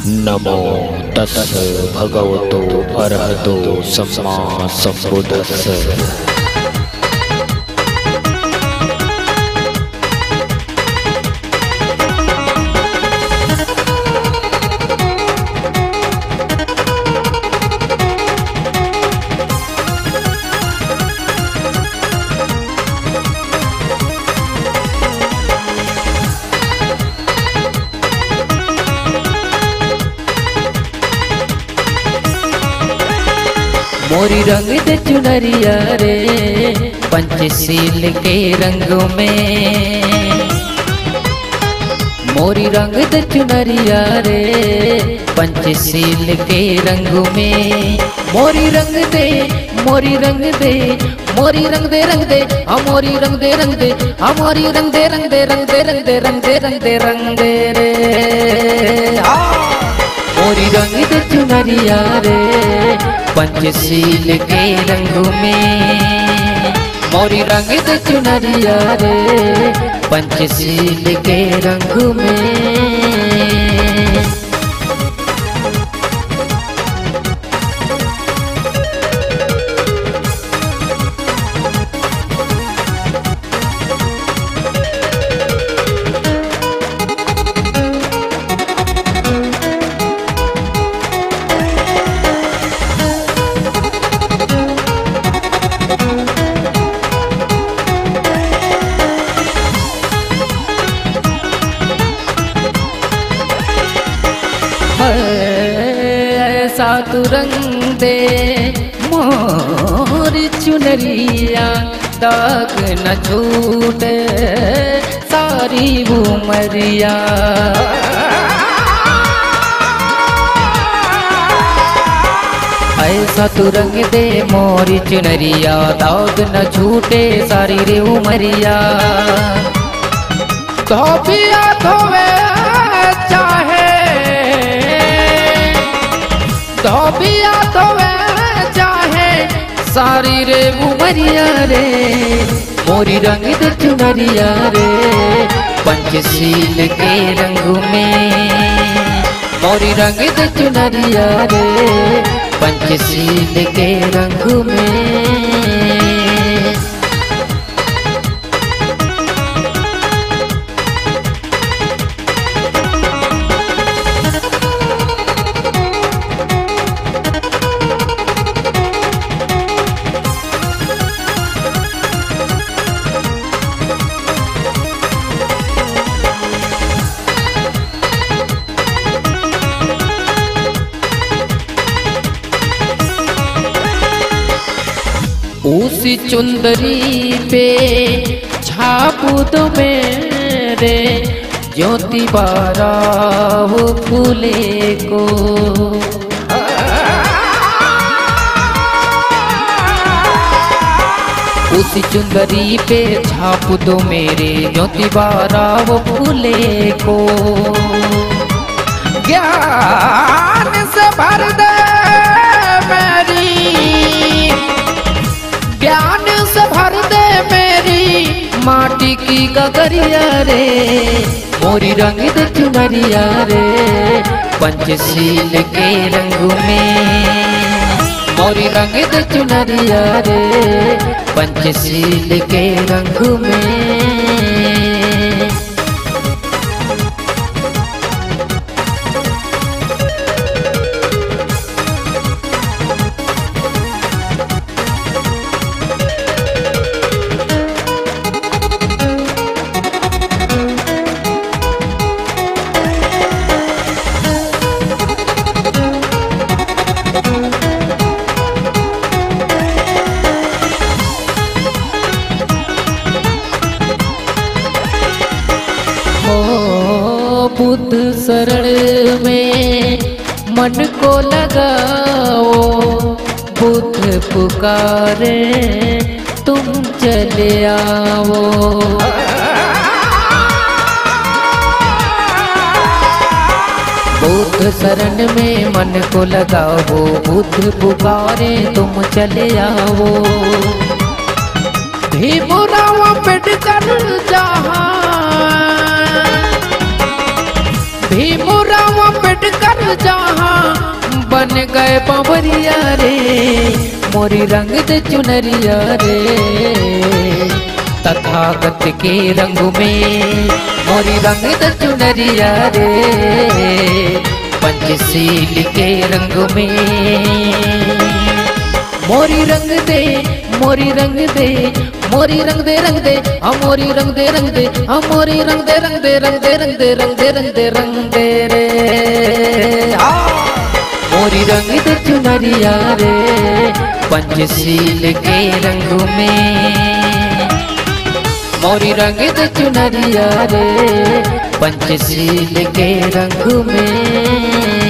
नमो तस् भगवतो अरहतो सम्मा सम्बुद्धस्स। मोरी रंग दे चुनरिया रे पंचशील के रंगों में। मोरी रंग दे चुनरिया रे पंचशील के रंगों में। मोरी रंग दे मोरी रंग दे मोरी रंग दे रंग दे मोरी रंग दे रंग दे मोरी रंग दे रंग दे रंग दे रंग दे रंग दे रंग दे रंग दे रे। मोरी रंग दे चुनरिया रे पंचशील के रंगों में। मोरी रंग दे चुनरिया रे पंचशील के रंगों में। ऐसा तू रंग दे मोरी चुनरिया दाग न छूटे सारी उमरिया। ऐसा तू रंग दे मोरी चुनरिया दाग न छूटे सारी रे उमरिया। धोबिया धोवे चाहे धोबिया धोवे चाहे सारी रे उमरिया रे। मोरी रंग दे चुनरिया रे पंचशील के रंगों में। मोरी रंग दे चुनरिया रे पंचशील के रंगों में। उसी चुंदरी पे छापू तो मेरे ज्योति बाराह फूले को। उसी चुंदरी पे छापू तो मेरे ज्योति बाराह फूले को। ज्ञान से भर दे मेरी ज्ञान से भर दे मेरी माटी की गगरिया रे। मोरी रंग दे चुनरिया रे पंचशील के रंगों में। मोरी रंग दे चुनरिया रे पंचशील के रंगों में। बुद्ध शरण में मन को लगाओ। बुद्ध पुकारे तुम चले आओ। बुद्ध शरण में मन को लगाओ। बुद्ध पुकारे तुम चले आओ। भीमराव अम्बेडकर जहाँ भीमराव अम्बेडकर जहाँ बन गए बावरिया रे, मोरी रंग दे चुनरिया रे, तथागत के रंग में मोरी रंग दे चुनरिया रे, पंचशील के रंग में मोरी रंग दे, मोरी रंग दे, मोरी रंग दे, रंग दे, हम मोरी रंग दे, रंग दे, हम मोरी रंग दे, रंग दे, रंग दे, रंग दे, रंग दे, रंग दे, रंग दे रे, मोरी रंग दे चुनरिया रे, पंचशील के रंग में, मोरी रंग दे चुनरिया रे, पंचशील के रंग में।